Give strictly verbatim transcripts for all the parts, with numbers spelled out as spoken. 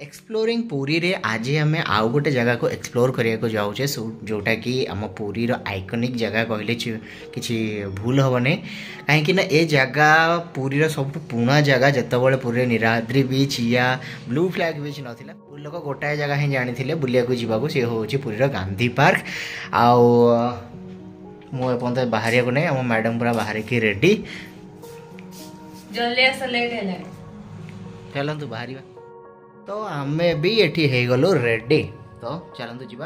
Exploring Puri रे आज आम आउ गोटे जगह को एक्सप्लोर करने को जाऊे जोटा कि आम पुरी आइकनिक जगह कहले किसी भूल हेनी कहीं ए जगह पुरी सब पुणा जगह जितेबाला पुरी नीलाद्री बीच या ब्लू फ्लैग बीच नाला लोक गोटाए जगह ही जानी बुलिया जावाक सी हूँ पुरी गांधी पार्क आउ मुझे बाहर को नहीं आम मैडम पूरा बाहर की रेडी चलतु बाहर तो आम भी एठी है गलो रेडी तो चलतु जीवा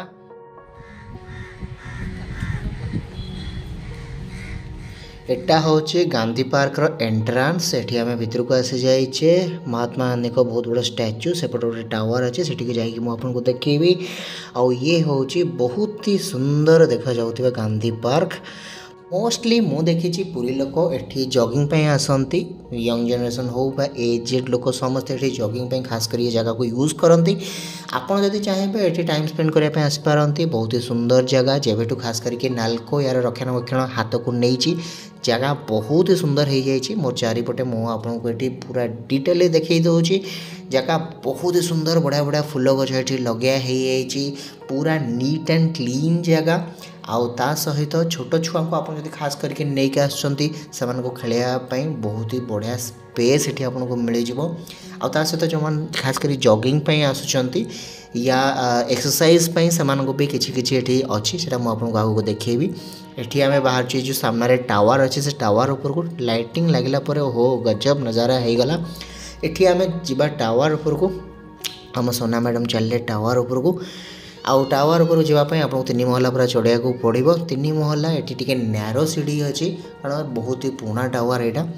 एटा होचे गांधी पार्क रो एंट्रांस एठी आम भितर को आसी जाइए महात्मा गांधी को बहुत बड़ा स्टैच्यू सेपटे गोटे टावर अच्छे सेठी जाकि मुझे आपको देखी आउ ये होची बहुत ही सुंदर देखा जाउथिबा गांधी पार्क मोस्टली मु देखी पुरी लोक एठी जॉगिंग पे आसती यंग जनरेशन हो एजेड लोक समस्त एठी जॉगिंग पे खास कर ये जगह को यूज करती आपड़ जदि चाहिए एठी टाइम स्पेंड करने आसपारती बहुत ही सुंदर जगह जेबेठू खास करके नालको यार रक्षणाबेक्षण हाथ को नहीं जगह बहुत ही सुंदर हो जाए मोर चारिपटे मु आपको ये पूरा डिटेल देखई दूसरी जगह बहुत ही सुंदर बढ़िया बढ़िया फूल गछ ये लगे पूरा नीट एंड क्लीन जगह आउ ता सहित छोट छुआ को आप खास करके नहीं आसुँच खेलवाई बहुत ही बढ़िया स्पेस ये आपको मिल जाव आ ता सहित जो खास कर जॉगिंग पे आसुँच या एक्सरसाइज से भी किसी किसी अच्छी से मुझे आगे देखेबी एठी आम बाहर जो सामने टावर अच्छे से टावर ऊपर को लाइटिंग लगला पर हो गजब नज़ारा हो गला एठी आम जीवा टावर ऊपर को आम सोना मैडम चलिए टावर ऊपर को आउ टावर ऊपर जावाई आपको तीन महला पूरा चढ़िया को पड़ो तीन महला ये टी नैरो सीढ़ी अच्छी कारण बहुत ही पुराना टावर यहाँ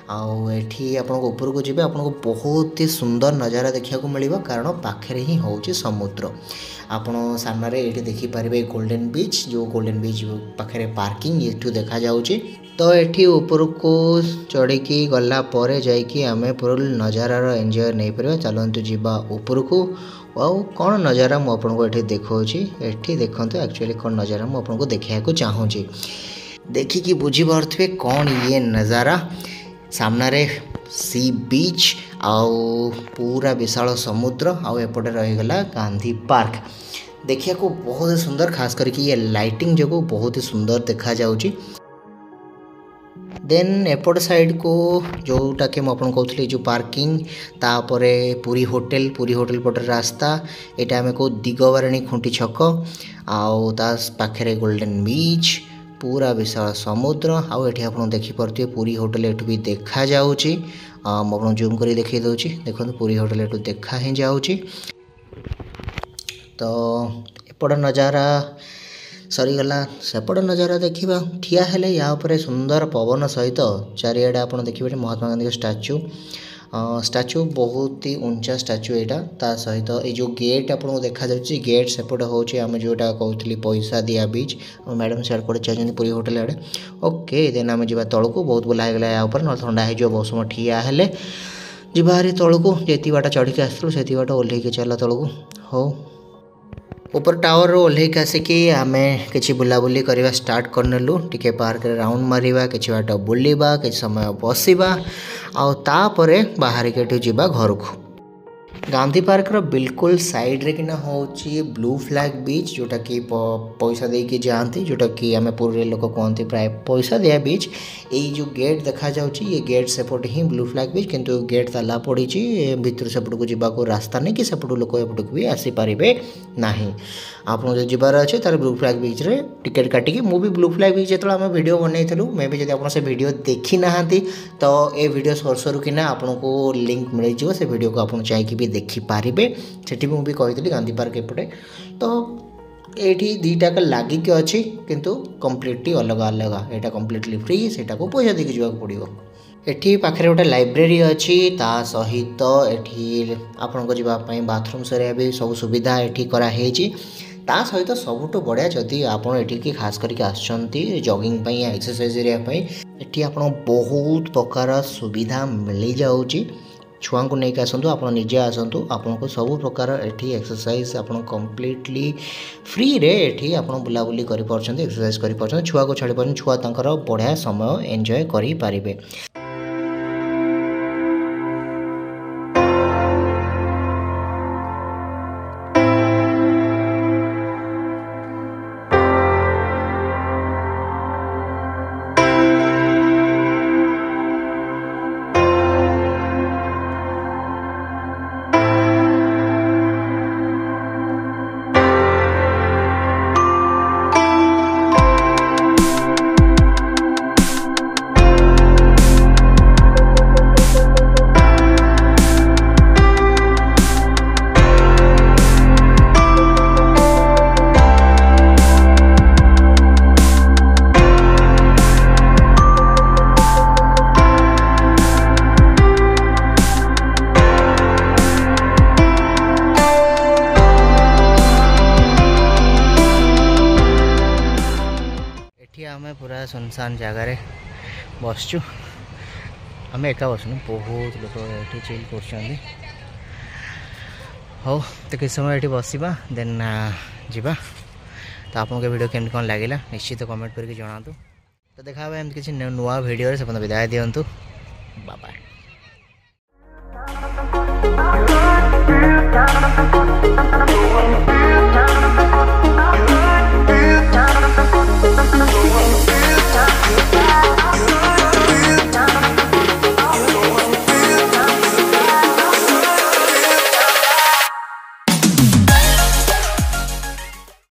आठी आप ऊपर को जी आपको बहुत ही सुंदर नज़ारा देखा मिल कारण पाखे ही हूँ समुद्र आपण सामने ये देखिपारे गोल्डन बीच जो गोल्डन बीच पाखे पार्किंग ये देखा जाऊँगी तो ये ऊपर को चढ़ी गला जाकि आम पूरा नज़ारार एंजॉय नहीं पार चलतु जीवा ऊपर को आउ कौन नज़ारा मुझे देखा ये देखो एक्चुअली कौन नज़ारा मुझे देखा चाहूँगी देखिकी बुझीपे कौन ये नज़ारा सामने सी बीच आउ पूरा विशाल समुद्र आउ एपटे रहीगला गांधी पार्क देखिया को बहुत ही सुंदर खास करके ये लाइटिंग जो बहुत ही सुंदर देखा जाउची देन एपट साइड को जोटा कि मुझे कहती जो पार्किंग तापरे पूरी होटेल पूरी होटेल पटर रास्ता यहाँ आम को दिगवारिणी खुंटी छक आउ ता पाखे गोल्डन बीच पूरा विशाल समुद्र आउ ये आप देखिपे पूरी होटेल एठू भी देखा जाऊँगी मुझे जूम कर देखी दूसरी देखो पूरी होटेल एठू देखा ही जाऊँगी तो एपट नज़ारा सरीगला सेपट नज़ारा देखा ठिया हेले या उपरे सुंदर पवन सहित चारिआडे आप देखिए महात्मा गांधी स्टाच्यू स्टाच्यू बहुत ही ऊंचा स्टाच्यू यहाँ ता सहित ये जो गेट आपको देखा जाऊँगी गेट सेपट हूँ आम जोटा कहती पैसा दिया बीच मैडम सियाड़ पड़े चाहिए पूरी होटेल आड़े ओके देन आम जा तौक बहुत बुला होगा या ना थंडा हो बहुत समय ठिया हेले जीवारी तौक जी बाट चढ़ी आसलु से बाट ओह्ल चल तौक हो ऊपर टावर ओह्लैक आसिकी आम कि बुलाबुली करवा स्टार्ट करनेलु टिके पार्क राउंड मारिबा कि बाट बुलवा कि समय बसवा आउे बाहर के जावा घर को गांधी पार्क रो बिल्कुल साइड रे किना होची ब्लू फ्लैग बीच जोटा कि पैसा दे कि जाती जोटा कि आम पूरे लोक कहते प्राय पैसा दिया बीच यही जो गेट देखा जाउची ये गेट सेपट ही ब्लू फ्लैग बीच किंतु गेट ताला पड़ी भितर सेपट को जावाक रास्ता नहीं कि सेपट लोक एपट को भी आसीपारे ना आपको जो जबार अच्छे तार ब्लू फ्लैग बीच रे टिकेट काटिकी मु भी ब्लू फ्लैग बीच जो आम वीडियो बनईलु मे भी जब आप से वीडियो देखी ना तो ये वीडियो सर सर किना आपको लिंक मिल जाव से वीडियो को आप चाहिए भी देखिपारे से मुझे कही गांधी पार्क एपटे तो ये दीटाक लगिक अच्छी किंतु कम्प्लीटली अलग अलग यहाँ कम्प्लीटली फ्री से पैसा देके जावाक पड़ो एठी पाखे गोटे लाइब्रेरी अच्छी ता सहित एठी आपनको जावाई बाथरूम सरिया भी सब सुविधा एठी कराई ता सहित सबुठ बढ़िया जदि आपड़ एठी खास करके आसुँच जॉगिंग या एक्सरसाइज एठी आप बहुत प्रकार सुविधा मिल जाऊँगी छुआ को लेकिन आसतु आप निजे आसतु आपको सब प्रकार एठी एक्सरसाइज आप कम्प्लीटली फ्री रे एठी आप बुलाबुली कर एक्सरसाइज कर छुआ को छाड़ी पार छुआ तंकर बढ़िया समय एंजॉय करि पारिबे। पूरा सुनसान जगार बसचु आम एका बसनु बहुत लोक ये चिल कर हो तो किस समय ये बसवा देन जीवा तो आपको वीडियो केमती कौन लगे निश्चित कमेंट करके जनातु तो देखा एमती किसी नुआ वीडियो से विदाय दिंतु बाय बाय।